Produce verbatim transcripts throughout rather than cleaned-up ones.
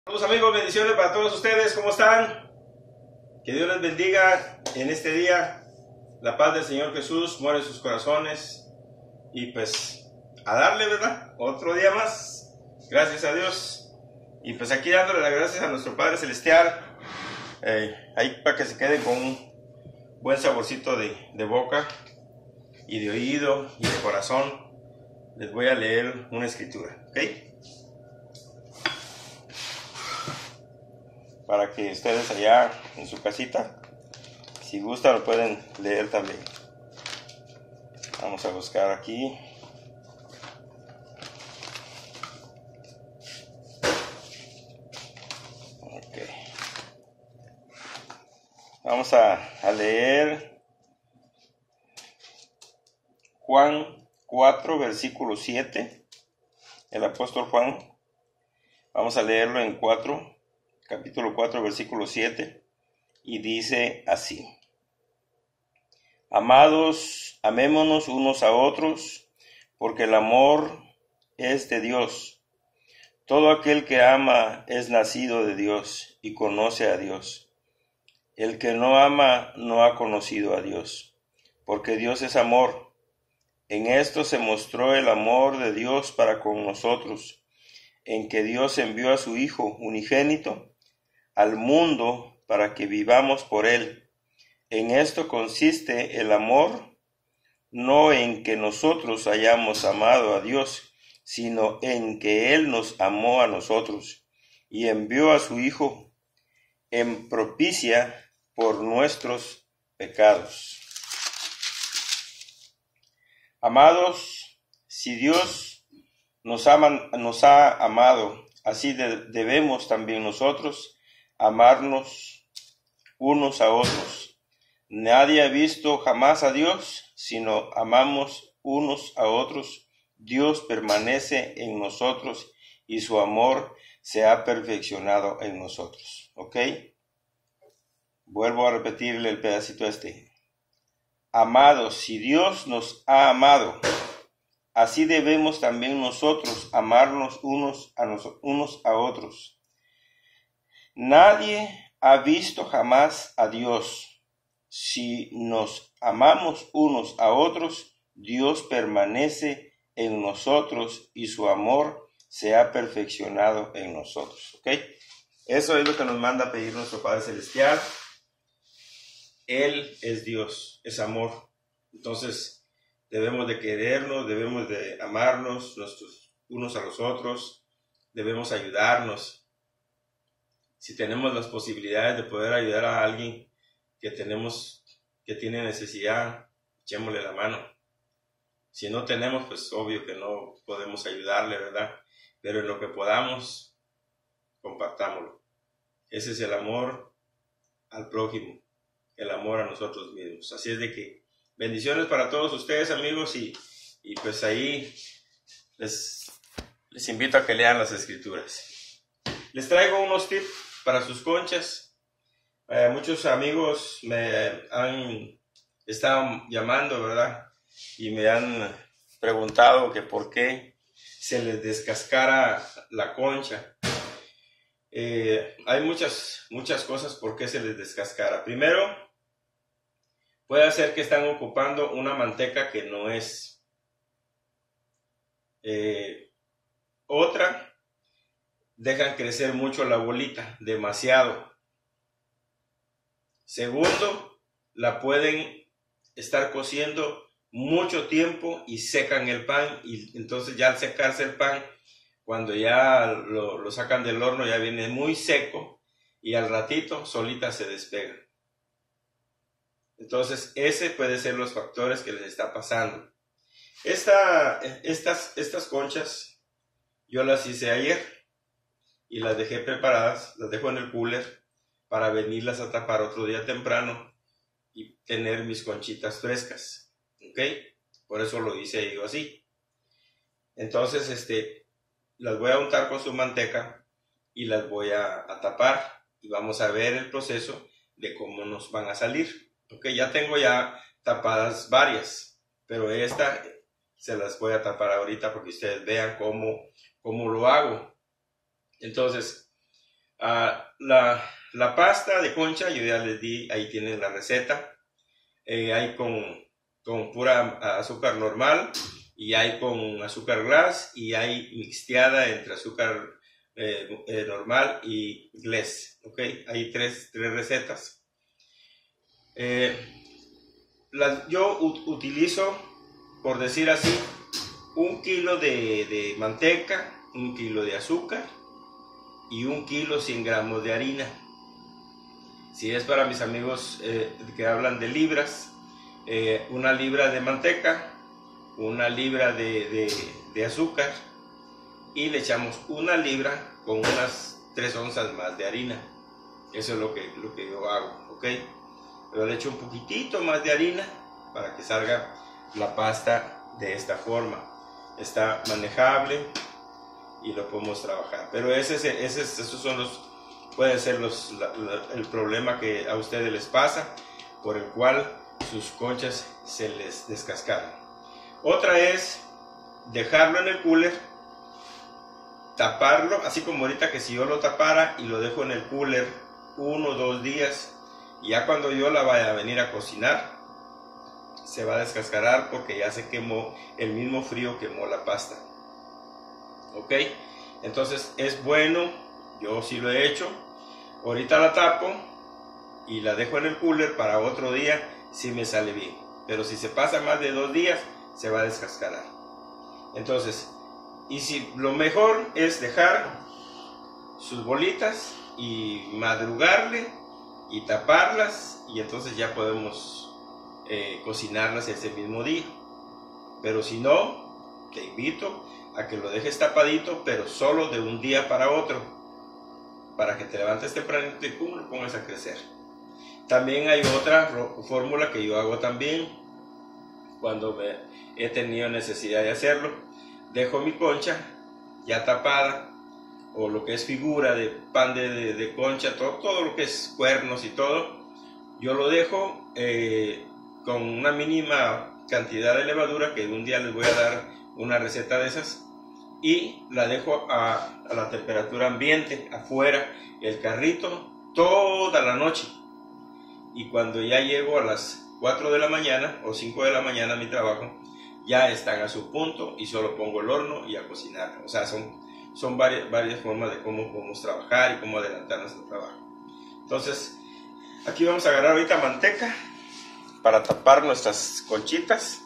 Saludos amigos, bendiciones para todos ustedes, ¿cómo están? Que Dios les bendiga en este día, la paz del Señor Jesús mora en sus corazones y pues a darle, ¿verdad? Otro día más, gracias a Dios, y pues aquí dándole las gracias a nuestro Padre Celestial, eh, ahí para que se queden con un buen saborcito de, de boca y de oído y de corazón. Les voy a leer una escritura, ¿ok? Para que ustedes allá en su casita, si gustan, lo pueden leer también. Vamos a buscar aquí. Okay. Vamos a, a leer Juan cuatro, versículo siete. El apóstol Juan. Vamos a leerlo en cuatro. Capítulo cuatro, versículo siete, y dice así: Amados, amémonos unos a otros, porque el amor es de Dios. Todo aquel que ama es nacido de Dios y conoce a Dios. El que no ama no ha conocido a Dios, porque Dios es amor. En esto se mostró el amor de Dios para con nosotros, en que Dios envió a su Hijo unigénito al mundo para que vivamos por él. En esto consiste el amor, no en que nosotros hayamos amado a Dios, sino en que Él nos amó a nosotros y envió a su Hijo en propicia por nuestros pecados. Amados, si Dios nos, ama, nos ha amado, así de, debemos también nosotros amarnos unos a otros. Nadie ha visto jamás a Dios, sino amamos unos a otros. Dios permanece en nosotros y su amor se ha perfeccionado en nosotros. ¿Ok? Vuelvo a repetirle el pedacito este. Amados, si Dios nos ha amado, así debemos también nosotros amarnos unos a, nos, unos a otros. Nadie ha visto jamás a Dios. Si nos amamos unos a otros, Dios permanece en nosotros y su amor se ha perfeccionado en nosotros. ¿Ok? Eso es lo que nos manda a pedir nuestro Padre Celestial. Él es Dios, es amor. Entonces debemos de querernos, debemos de amarnos nuestros, unos a los otros, debemos ayudarnos. Si tenemos las posibilidades de poder ayudar a alguien que tenemos, que tiene necesidad, echémosle la mano. Si no tenemos, pues obvio que no podemos ayudarle, ¿verdad? Pero en lo que podamos, compartámoslo. Ese es el amor al prójimo, el amor a nosotros mismos. Así es de que bendiciones para todos ustedes, amigos, y, y pues ahí les, les invito a que lean las escrituras. Les traigo unos tips para sus conchas. Eh, muchos amigos me han estado llamando, ¿verdad? Y me han preguntado que por qué se les descascara la concha. Eh, hay muchas, muchas cosas por qué se les descascara. Primero, puede ser que están ocupando una manteca que no es. Eh, otra, dejan crecer mucho la bolita, demasiado. Segundo, la pueden estar cociendo mucho tiempo y secan el pan, y entonces ya al secarse el pan, cuando ya lo, lo sacan del horno, ya viene muy seco y al ratito solita se despega. Entonces ese puede ser los factores que les está pasando. Esta, estas, estas conchas yo las hice ayer y las dejé preparadas, las dejo en el cooler para venirlas a tapar otro día temprano y tener mis conchitas frescas. ¿Ok? Por eso lo hice yo así. Entonces, este, las voy a untar con su manteca y las voy a, a tapar y vamos a ver el proceso de cómo nos van a salir. ¿Ok? Ya tengo ya tapadas varias, pero esta se las voy a tapar ahorita porque ustedes vean cómo, cómo lo hago. Entonces, Uh, la, la pasta de concha, yo ya les di, ahí tienen la receta. Eh, hay con, con pura azúcar normal, y hay con azúcar glass, y hay mixteada entre azúcar eh, eh, normal y glass. ¿Okay? Hay tres, tres recetas. Eh, las, yo utilizo, por decir así, un kilo de, de manteca, un kilo de azúcar y un kilo cien gramos de harina. Si es para mis amigos eh, que hablan de libras, eh, una libra de manteca, una libra de, de, de azúcar, y le echamos una libra con unas tres onzas más de harina. Eso es lo que, lo que yo hago, ¿ok? Pero le echo un poquitito más de harina para que salga la pasta de esta forma. Está manejable y lo podemos trabajar. Pero ese, ese, esos son los, pueden ser los, la, la, el problema que a ustedes les pasa, por el cual sus conchas se les descascaran. Otra es dejarlo en el cooler, taparlo, así como ahorita, que si yo lo tapara y lo dejo en el cooler uno o dos días, ya cuando yo la vaya a venir a cocinar, se va a descascarar porque ya se quemó, el mismo frío quemó la pasta. Ok, entonces es bueno, yo sí lo he hecho. Ahorita la tapo y la dejo en el cooler para otro día, si me sale bien. Pero si se pasa más de dos días, se va a descascarar. Entonces, y si lo mejor es dejar sus bolitas y madrugarle y taparlas, y entonces ya podemos eh, cocinarlas ese mismo día. Pero si no, te invito a que lo dejes tapadito, pero solo de un día para otro, para que te levantes tempranito y pum, lo pongas a crecer. También hay otra fórmula que yo hago también cuando me he tenido necesidad de hacerlo. Dejo mi concha ya tapada, o lo que es figura de pan de, de, de concha, todo, todo lo que es cuernos y todo, yo lo dejo eh, con una mínima cantidad de levadura, que un día les voy a dar una receta de esas, y la dejo a, a la temperatura ambiente, afuera, el carrito, toda la noche. Y cuando ya llego a las cuatro de la mañana o cinco de la mañana a mi trabajo, ya están a su punto y solo pongo el horno y a cocinar. O sea, son, son varias, varias formas de cómo podemos trabajar y cómo adelantar nuestro trabajo. Entonces, aquí vamos a agarrar ahorita manteca para tapar nuestras conchitas.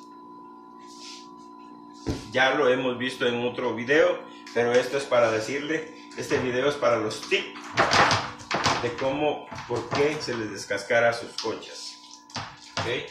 Ya lo hemos visto en otro video, pero esto es para decirle, este video es para los tips de cómo, por qué se les descascara sus conchas. ¿Okay?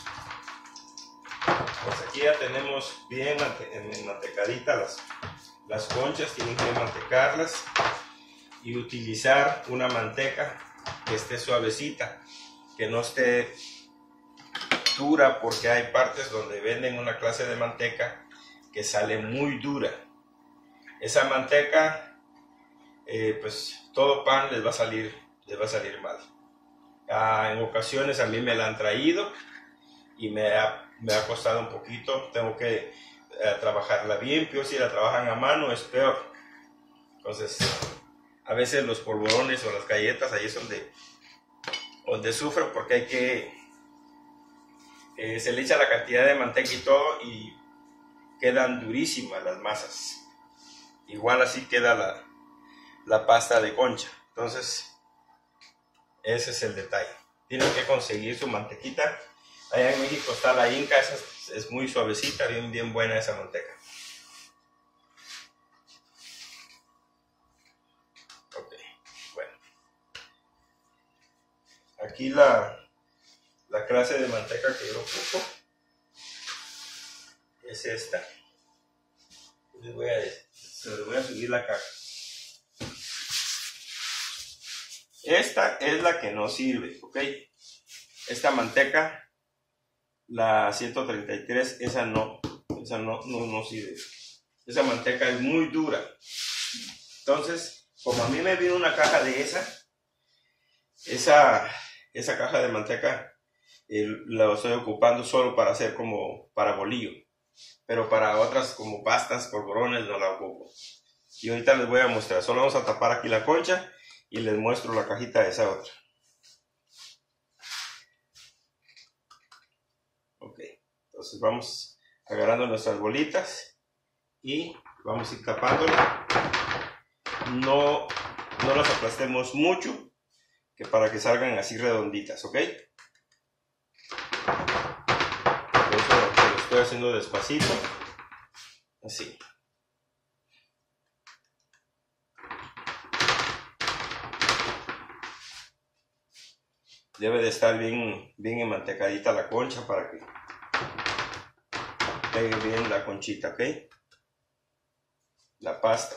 Pues aquí ya tenemos bien mantecaditas las, las conchas, tienen que mantecarlas y utilizar una manteca que esté suavecita, que no esté dura, porque hay partes donde venden una clase de manteca que sale muy dura. Esa manteca, eh, pues todo pan les va a salir, les va a salir mal. Ah, en ocasiones a mí me la han traído y me ha, me ha costado un poquito. Tengo que eh, trabajarla bien, pero si la trabajan a mano es peor. Entonces, a veces los polvorones o las galletas, ahí es donde, donde sufren, porque hay que, eh, se le echa la cantidad de manteca y todo, y quedan durísimas las masas. Igual así queda la, la pasta de concha. Entonces, ese es el detalle. Tienen que conseguir su mantequita. Allá en México está la Inca, esa es, es muy suavecita, bien, bien buena esa manteca. Ok, bueno. Aquí la, la clase de manteca que yo ocupo es esta. Les voy a, les voy a subir la caja. Esta es la que no sirve, ¿ok? Esta manteca, la ciento treinta y tres, esa no, esa no, no, no sirve. Esa manteca es muy dura. Entonces, como a mí me vino una caja de esa, esa, esa caja de manteca eh, la estoy ocupando solo para hacer como para bolillo. Pero para otras como pastas, polvorones, no la ocupo. Y ahorita les voy a mostrar. Solo vamos a tapar aquí la concha y les muestro la cajita de esa otra. Ok, entonces vamos agarrando nuestras bolitas y vamos a ir tapándola. No, no las aplastemos mucho, que para que salgan así redonditas, ¿ok? Por eso lo estoy haciendo despacito, así. Debe de estar bien, bien enmantecadita la concha para que pegue bien la conchita, ¿ok? La pasta.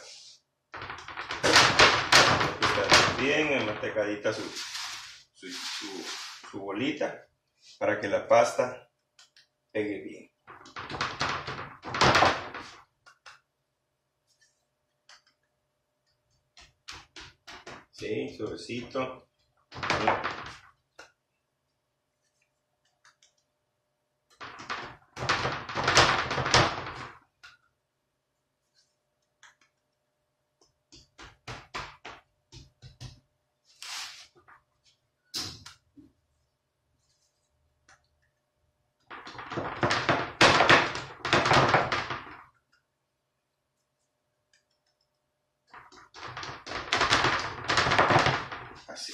Está bien enmantecadita su, su, su, su bolita para que la pasta pegue bien. Sí, suavecito. Así.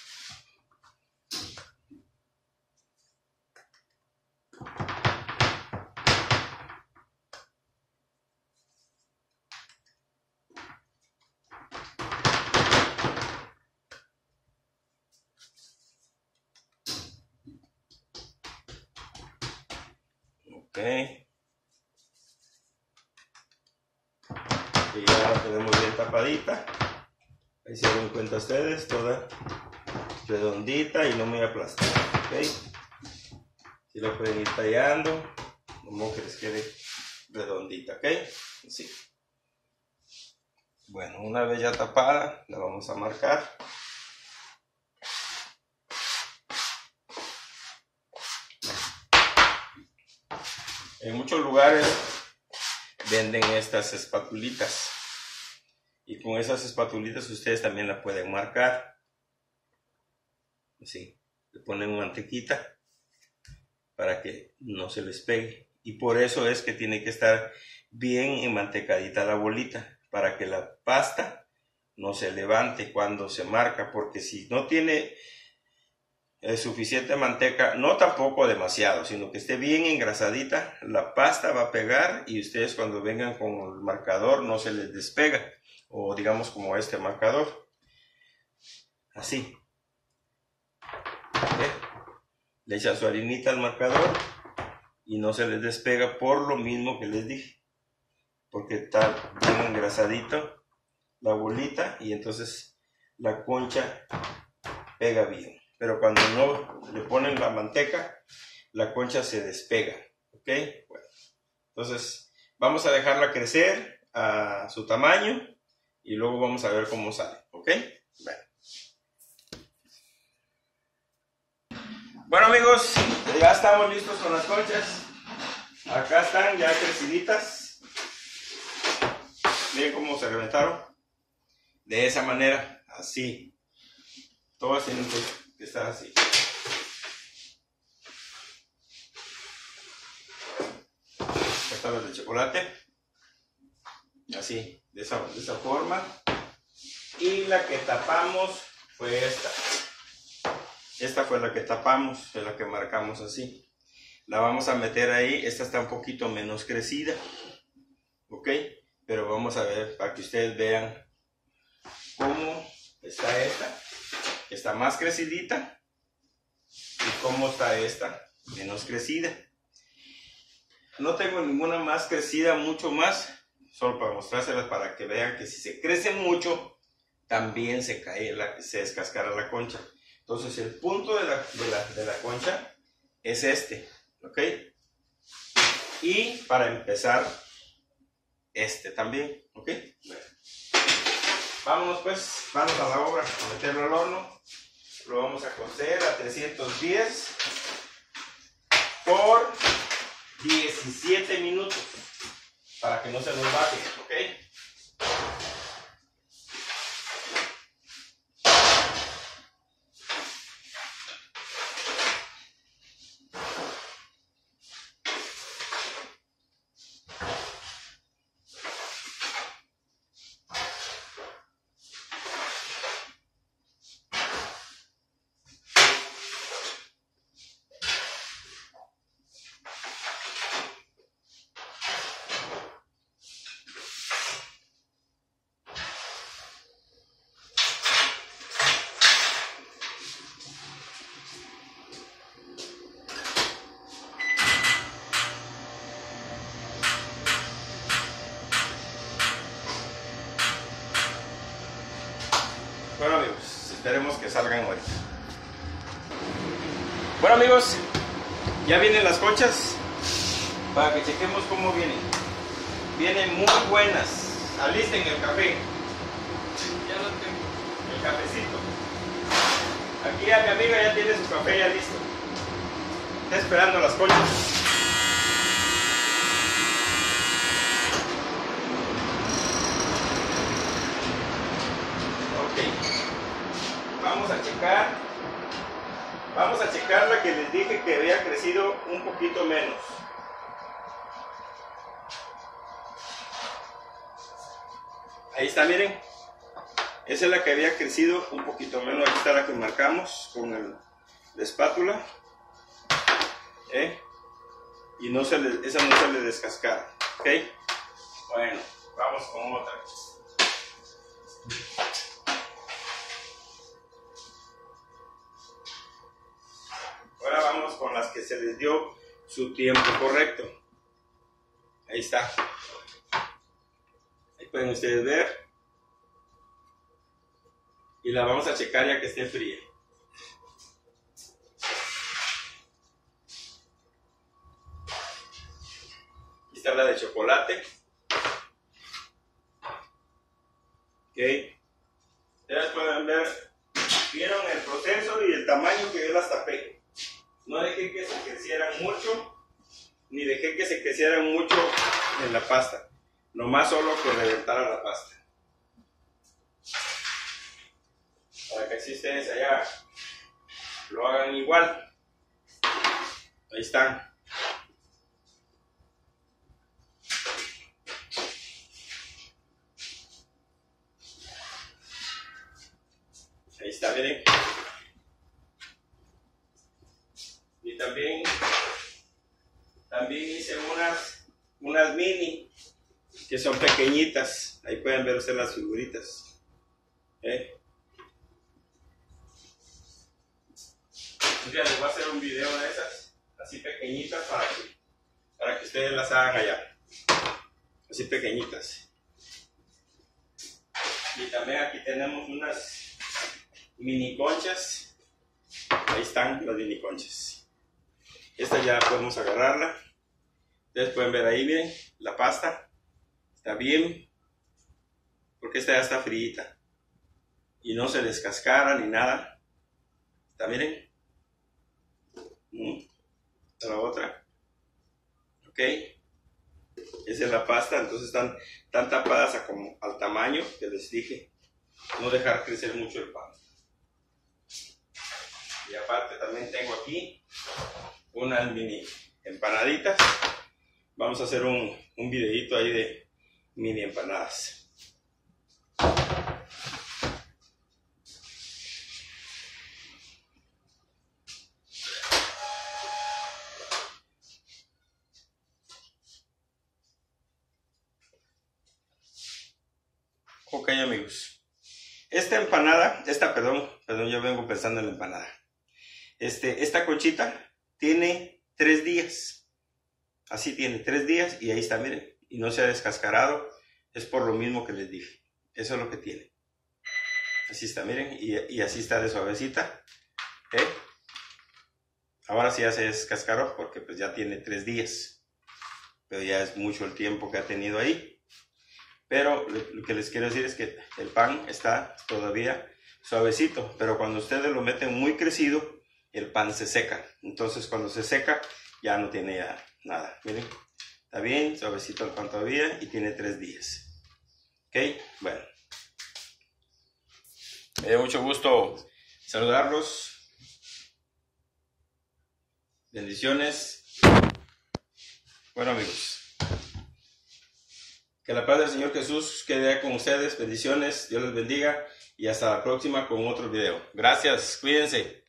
Ok. Y ya la tenemos bien tapadita. Ahí se dan cuenta ustedes, toda redondita y no muy aplastada. Ok. Si la pueden ir tallando, como que les quede redondita, ok. Así. Bueno, una vez ya tapada, la vamos a marcar. En muchos lugares venden estas espatulitas y con esas espatulitas ustedes también la pueden marcar. Así, le ponen mantequita para que no se les pegue, y por eso es que tiene que estar bien enmantecadita la bolita para que la pasta no se levante cuando se marca, porque si no tiene eh, suficiente manteca, no tampoco demasiado, sino que esté bien engrasadita, la pasta va a pegar y ustedes cuando vengan con el marcador no se les despega, o digamos como este marcador, así. ¿Ve? Le echan su harinita al marcador y no se les despega por lo mismo que les dije, porque está bien engrasadito la bolita y entonces la concha pega bien. Pero cuando no le ponen la manteca, la concha se despega, ¿ok? Bueno, entonces vamos a dejarla crecer a su tamaño y luego vamos a ver cómo sale, ¿ok? Bueno. Bueno amigos, ya estamos listos con las conchas. Acá están ya creciditas. Miren cómo se reventaron. De esa manera, así. Todas tienen que estar así. Estas las de chocolate. Así, de esa, de esa forma. Y la que tapamos fue esta. Esta fue la que tapamos, fue la que marcamos así. La vamos a meter ahí. Esta está un poquito menos crecida. ¿Ok? Pero vamos a ver para que ustedes vean cómo está esta. Está más crecidita. Y cómo está esta menos crecida. No tengo ninguna más crecida, mucho más. Solo para mostrárselas para que vean que si se crece mucho, también se cae, la, se descascara la concha. Entonces el punto de la, de, la, de la concha es este, ¿ok? Y para empezar, este también, ¿ok? Bueno. Vámonos pues, vamos a la obra, a meterlo al horno. Lo vamos a cocer a trescientos diez por diecisiete minutos para que no se nos baje, ¿ok? Bueno amigos, esperemos que salgan hoy. Bueno amigos, ya vienen las conchas para que chequemos cómo vienen. Vienen muy buenas. Alisten el café. Ya lo tengo. El cafecito. Aquí a mi amiga ya tiene su café ya listo. Está esperando las conchas. Ok. Vamos a checar. Vamos a checar la que les dije que había crecido un poquito menos. Ahí está, miren. Esa es la que había crecido un poquito menos. Aquí está la que marcamos con el, la espátula. ¿Eh? Y no se le, esa no se le descascara. ¿Ok? Bueno, vamos con otra. Ahora vamos con las que se les dio su tiempo correcto. Ahí está. Ahí pueden ustedes ver. Y la vamos a checar ya que esté fría. Aquí está la de chocolate. Ok. Ustedes pueden ver, vieron el proceso y el tamaño que yo las tapé. No dejé que se crecieran mucho, ni dejé que se crecieran mucho en la pasta. Nomás solo que reventara la pasta. Para que así ustedes allá lo hagan igual. Ahí están. Ahí está, miren. Y también, también hice unas, unas mini que son pequeñitas. Ahí pueden ver ustedes las figuritas. ¿Eh? Ya les voy a hacer un video de esas, así pequeñitas, para que, para que ustedes las hagan allá. Así pequeñitas. Y también aquí tenemos unas mini conchas. Ahí están las mini conchas. Esta ya podemos agarrarla. Ustedes pueden ver ahí, miren, la pasta. Está bien. Porque esta ya está frita. Y no se descascara ni nada. Está, miren. La otra. Ok. Esa es la pasta. Entonces están tan tapadas a como al tamaño que les dije. No dejar crecer mucho el pan. Y aparte también tengo aquí unas mini empanaditas. Vamos a hacer un, un videito ahí de mini empanadas. Ok amigos, esta empanada, esta perdón, perdón, yo vengo pensando en la empanada. Este, esta conchita tiene tres días, así tiene tres días y ahí está, miren, y no se ha descascarado, es por lo mismo que les dije, eso es lo que tiene. Así está, miren, y, y así está de suavecita, ¿eh? Ahora sí ya se descascaró porque pues ya tiene tres días, pero ya es mucho el tiempo que ha tenido ahí. Pero lo que les quiero decir es que el pan está todavía suavecito, pero cuando ustedes lo meten muy crecido, el pan se seca. Entonces cuando se seca ya no tiene ya nada. Miren, está bien, suavecito el pan todavía y tiene tres días. Ok, bueno. Me dio mucho gusto saludarlos. Bendiciones. Bueno amigos. Que la paz del Señor Jesús quede con ustedes. Bendiciones. Dios les bendiga. Y hasta la próxima con otro video. Gracias. Cuídense.